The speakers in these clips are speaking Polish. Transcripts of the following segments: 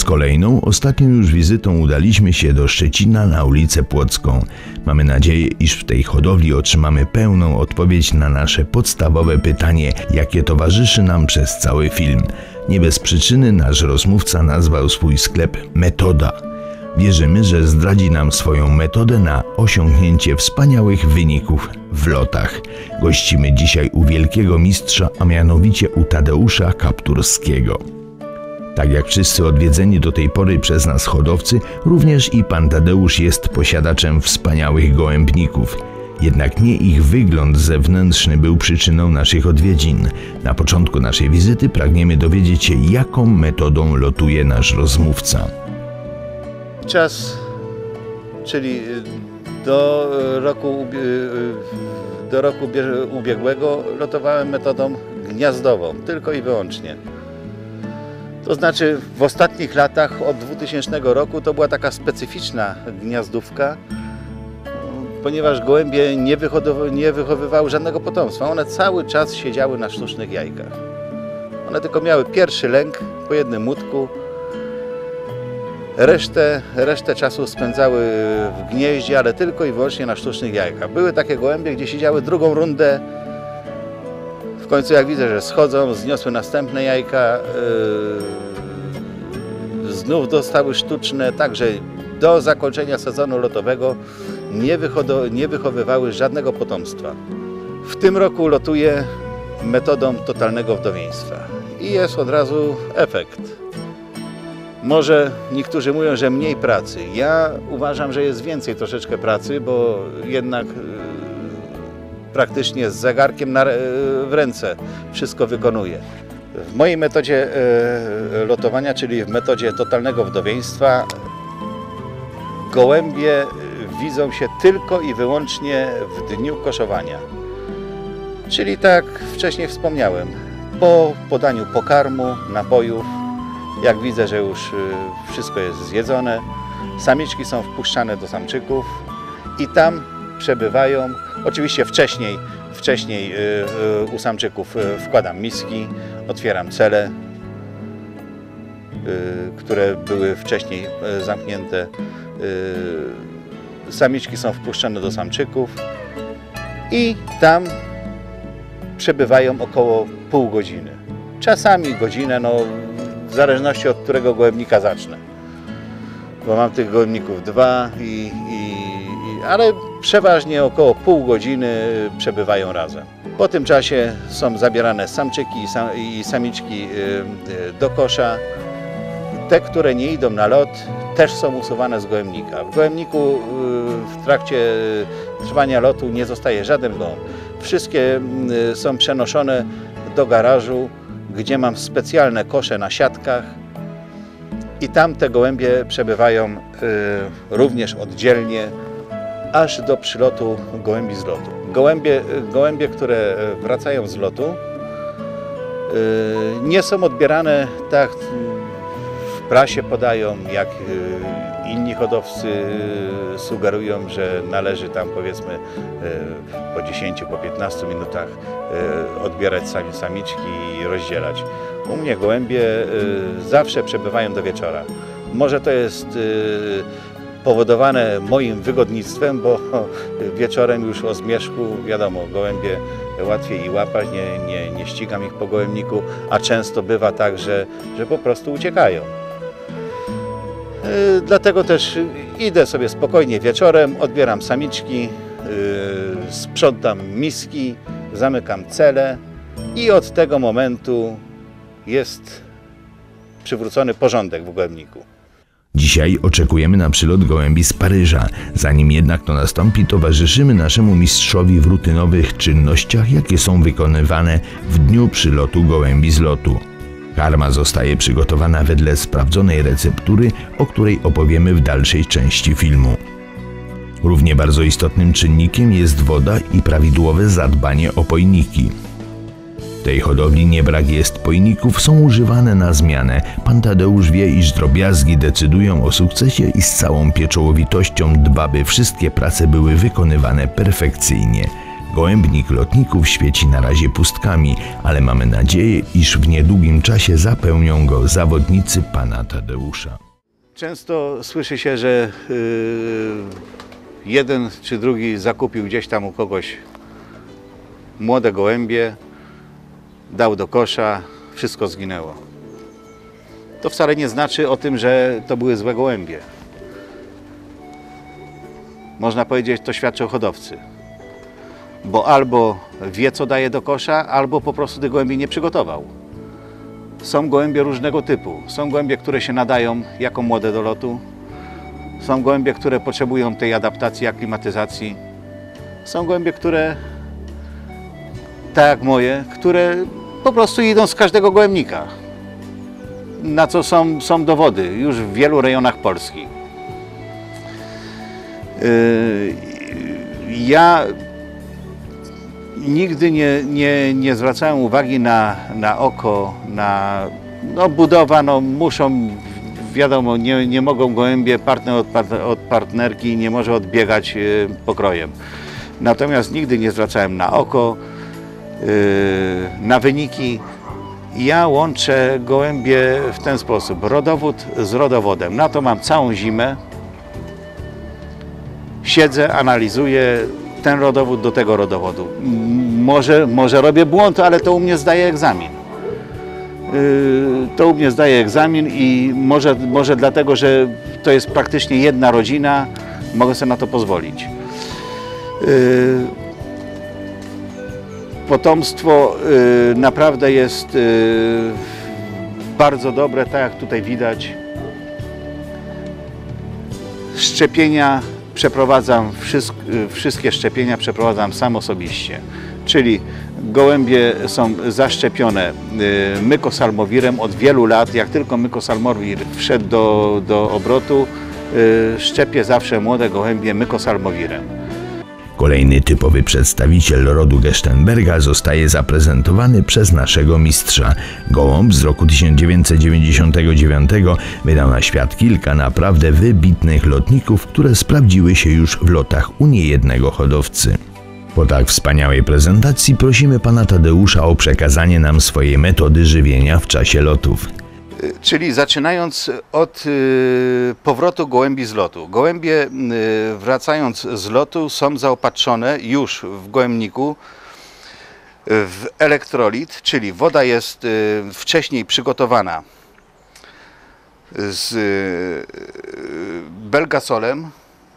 kolejną, ostatnią już wizytą udaliśmy się do Szczecina na ulicę Płocką. Mamy nadzieję, iż w tej hodowli otrzymamy pełną odpowiedź na nasze podstawowe pytanie, jakie towarzyszy nam przez cały film. Nie bez przyczyny nasz rozmówca nazwał swój sklep Metoda. Wierzymy, że zdradzi nam swoją metodę na osiągnięcie wspaniałych wyników w lotach. Gościmy dzisiaj u wielkiego mistrza, a mianowicie u Tadeusza Kapturskiego. Tak jak wszyscy odwiedzeni do tej pory przez nas hodowcy, również i pan Tadeusz jest posiadaczem wspaniałych gołębników. Jednak nie ich wygląd zewnętrzny był przyczyną naszych odwiedzin. Na początku naszej wizyty pragniemy dowiedzieć się, jaką metodą lotuje nasz rozmówca. Czas, czyli do roku ubiegłego lotowałem metodą gniazdową, tylko i wyłącznie. To znaczy w ostatnich latach, od 2000 roku, to była taka specyficzna gniazdówka, ponieważ gołębie nie wychowywały żadnego potomstwa. One cały czas siedziały na sztucznych jajkach. One tylko miały pierwszy lęk po jednym młódku. Resztę czasu spędzały w gnieździe, ale tylko i wyłącznie na sztucznych jajkach. Były takie gołębie, gdzie siedziały drugą rundę. W końcu jak widzę, że schodzą, zniosły następne jajka, znów dostały sztuczne, także do zakończenia sezonu lotowego nie wychowywały żadnego potomstwa. W tym roku lotuję metodą totalnego wdowieństwa i jest od razu efekt. Może niektórzy mówią, że mniej pracy. Ja uważam, że jest więcej troszeczkę pracy, bo jednak praktycznie z zegarkiem w ręce wszystko wykonuję. W mojej metodzie lotowania, czyli w metodzie totalnego wdowieństwa, gołębie widzą się tylko i wyłącznie w dniu koszowania. Czyli tak wcześniej wspomniałem, po podaniu pokarmu, napojów, jak widzę, że już wszystko jest zjedzone, samiczki są wpuszczane do samczyków i tam przebywają. Oczywiście wcześniej u samczyków wkładam miski, otwieram cele, które były wcześniej zamknięte. Samiczki są wpuszczane do samczyków i tam przebywają około pół godziny. Czasami godzinę, no, w zależności od którego gołębnika zacznę. Bo mam tych gołębników dwa, ale przeważnie około pół godziny przebywają razem. Po tym czasie są zabierane samczyki i samiczki do kosza. Te, które nie idą na lot, też są usuwane z gołębnika. W gołębniku w trakcie trwania lotu nie zostaje żaden gołąb. Wszystkie są przenoszone do garażu, gdzie mam specjalne kosze na siatkach i tam te gołębie przebywają również oddzielnie, aż do przylotu gołębi z lotu. Gołębie, które wracają z lotu, nie są odbierane tak w prasie podają, jak inni hodowcy sugerują, że należy tam powiedzmy po 10, po 15 minutach odbierać samiczki i rozdzielać. U mnie gołębie zawsze przebywają do wieczora. Może to jest powodowane moim wygodnictwem, bo wieczorem już o zmierzchu, wiadomo, gołębie łatwiej i łapać, nie ścigam ich po gołębniku, a często bywa tak, że po prostu uciekają. Dlatego też idę sobie spokojnie wieczorem, odbieram samiczki, sprzątam miski, zamykam cele i od tego momentu jest przywrócony porządek w gołębniku. Dzisiaj oczekujemy na przylot gołębi z Paryża. Zanim jednak to nastąpi, towarzyszymy naszemu mistrzowi w rutynowych czynnościach, jakie są wykonywane w dniu przylotu gołębi z lotu. Karma zostaje przygotowana wedle sprawdzonej receptury, o której opowiemy w dalszej części filmu. Równie bardzo istotnym czynnikiem jest woda i prawidłowe zadbanie o pojniki. W tej hodowli nie brak jest pojników, są używane na zmianę. Pan Tadeusz wie, iż drobiazgi decydują o sukcesie i z całą pieczołowitością dba, by wszystkie prace były wykonywane perfekcyjnie. Gołębnik lotników świeci na razie pustkami, ale mamy nadzieję, iż w niedługim czasie zapełnią go zawodnicy pana Tadeusza. Często słyszy się, że jeden czy drugi zakupił gdzieś tam u kogoś młode gołębie, dał do kosza, wszystko zginęło. To wcale nie znaczy o tym, że to były złe gołębie. Można powiedzieć, to świadczy o hodowcy. Bo albo wie, co daje do kosza, albo po prostu tych gołębi nie przygotował. Są gołębie różnego typu. Są gołębie, które się nadają jako młode do lotu. Są gołębie, które potrzebują tej adaptacji, aklimatyzacji. Są gołębie, które, tak jak moje, które po prostu idą z każdego gołębnika. Na co są dowody już w wielu rejonach Polski. Ja nigdy nie zwracałem uwagi na oko, na budowa, muszą, wiadomo, nie mogą gołębie, partner od partnerki nie może odbiegać pokrojem. Natomiast nigdy nie zwracałem na oko, na wyniki. Ja łączę gołębie w ten sposób, rodowód z rodowodem. Na to mam całą zimę. Siedzę, analizuję ten rodowód do tego rodowodu. Może robię błąd, ale to u mnie zdaje egzamin. To u mnie zdaje egzamin i może dlatego, że to jest praktycznie jedna rodzina, mogę sobie na to pozwolić. Potomstwo naprawdę jest bardzo dobre, tak jak tutaj widać. Szczepienia przeprowadzam, wszystkie szczepienia przeprowadzam sam osobiście. Czyli gołębie są zaszczepione mykosalmowirem od wielu lat. Jak tylko mykosalmowir wszedł do obrotu, szczepię zawsze młode gołębie mykosalmowirem. Kolejny typowy przedstawiciel rodu Gerstenberga zostaje zaprezentowany przez naszego mistrza. Gołąb z roku 1999 wydał na świat kilka naprawdę wybitnych lotników, które sprawdziły się już w lotach u niejednego hodowcy. Po tak wspaniałej prezentacji prosimy pana Tadeusza o przekazanie nam swojej metody żywienia w czasie lotów. Czyli zaczynając od powrotu gołębi z lotu. Gołębie wracając z lotu są zaopatrzone już w gołębniku w elektrolit, czyli woda jest wcześniej przygotowana z belgasolem,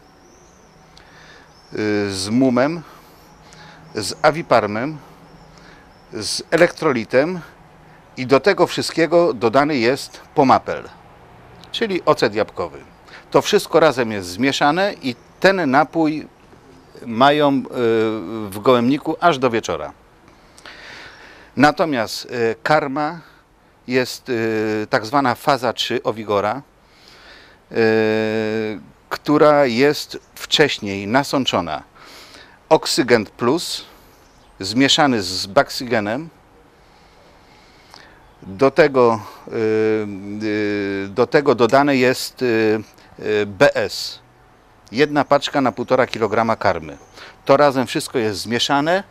z mumem, z awiparmem, z elektrolitem. I do tego wszystkiego dodany jest pomapel, czyli ocet jabłkowy. To wszystko razem jest zmieszane i ten napój mają w gołębniku aż do wieczora. Natomiast karma jest tak zwana faza 3 owigora, która jest wcześniej nasączona. Oksygen plus zmieszany z baksygenem. Do tego dodane jest BS. Jedna paczka na 1,5 kg karmy. To razem wszystko jest zmieszane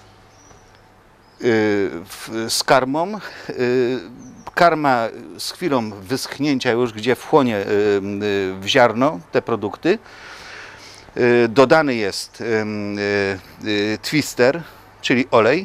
z karmą. Karma z chwilą wyschnięcia już, gdzie wchłonie w ziarno te produkty. Dodany jest twister, czyli olej.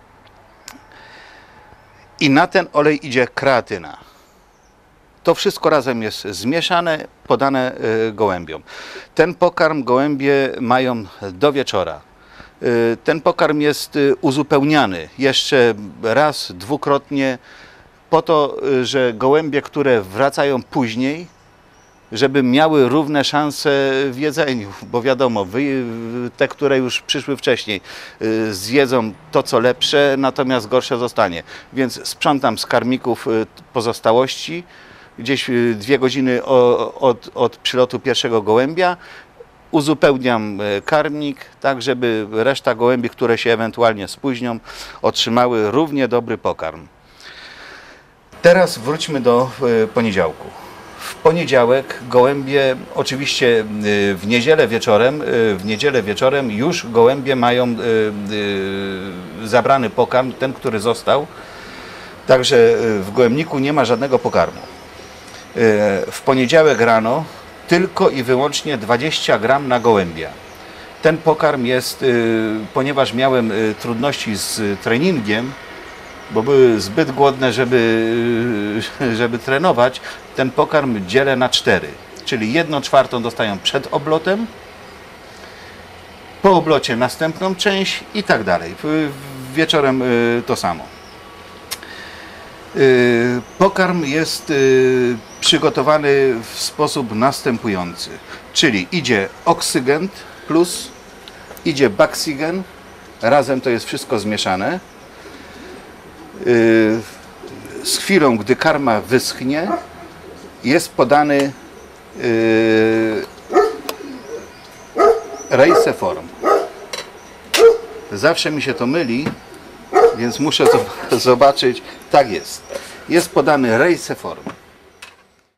I na ten olej idzie kreatyna. To wszystko razem jest zmieszane, podane gołębiom. Ten pokarm gołębie mają do wieczora. Ten pokarm jest uzupełniany jeszcze raz, dwukrotnie po to, że gołębie, które wracają później, żeby miały równe szanse w jedzeniu, bo wiadomo, te, które już przyszły wcześniej, zjedzą to, co lepsze, natomiast gorsze zostanie. Więc sprzątam z karmików pozostałości, gdzieś 2 godziny od przylotu pierwszego gołębia, uzupełniam karmnik, tak żeby reszta gołębi, które się ewentualnie spóźnią, otrzymały równie dobry pokarm. Teraz wróćmy do poniedziałku. W poniedziałek gołębie, oczywiście w niedzielę wieczorem już gołębie mają zabrany pokarm, ten, który został. Także w gołębniku nie ma żadnego pokarmu. W poniedziałek rano tylko i wyłącznie 20 gram na gołębia. Ten pokarm jest, ponieważ miałem trudności z treningiem, bo były zbyt głodne, żeby trenować, ten pokarm dzielę na 4. Czyli 1/4 dostają przed oblotem, po oblocie następną część i tak dalej. Wieczorem to samo. Pokarm jest przygotowany w sposób następujący. Czyli idzie oksygen plus idzie baksygen, razem to jest wszystko zmieszane. Z chwilą, gdy karma wyschnie, jest podany Reiseform. Zawsze mi się to myli, więc muszę to zobaczyć. Tak jest. Jest podany Reiseform.